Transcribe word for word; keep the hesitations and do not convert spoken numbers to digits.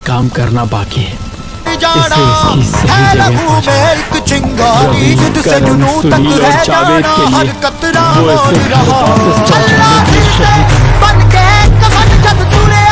काम करना बाकी है। इसे इसकी सही जगह पहुंचाना। सुनील और जावेद के लिए वो इसे वापस पहुंचाने की